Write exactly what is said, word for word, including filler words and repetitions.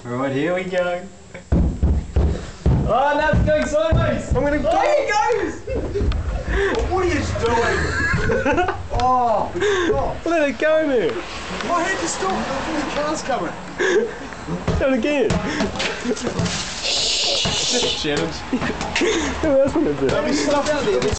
Right, here we go. Oh, now it's going sideways. I'm gonna go. Oh, here it goes. What are you doing? Oh, stop. Let it go, man. I had to stop. The car's coming. Do it again. Challenge. Who else wanted to do it? There'll be stuff out there.